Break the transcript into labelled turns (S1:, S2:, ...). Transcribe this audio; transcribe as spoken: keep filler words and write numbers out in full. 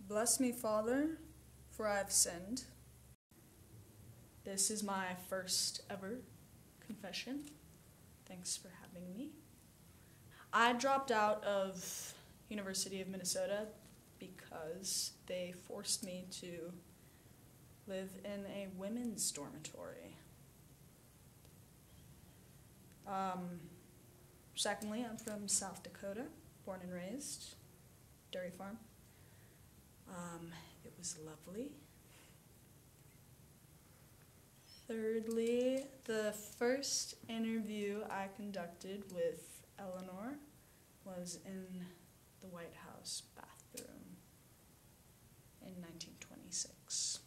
S1: Bless me, Father, for I have sinned. This is my first ever confession. Thanks for having me. I dropped out of University of Minnesota because they forced me to live in a women's dormitory. Um, secondly, I'm from South Dakota, born and raised, dairy farm. Um, it was lovely. Thirdly, the first interview I conducted with Eleanor was in the White House bathroom in nineteen twenty-six.